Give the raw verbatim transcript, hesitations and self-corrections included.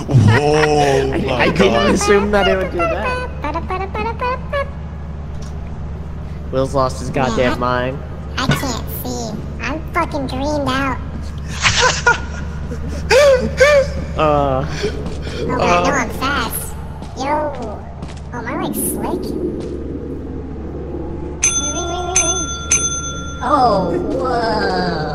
Whoa! I, My I didn't God. assume that it would do that. Will's lost his goddamn mind. I can't see. I'm fucking dreamed out. Uh. Oh god, uh, no, I'm fast. Yo. Oh, am I like slick? Oh, whoa.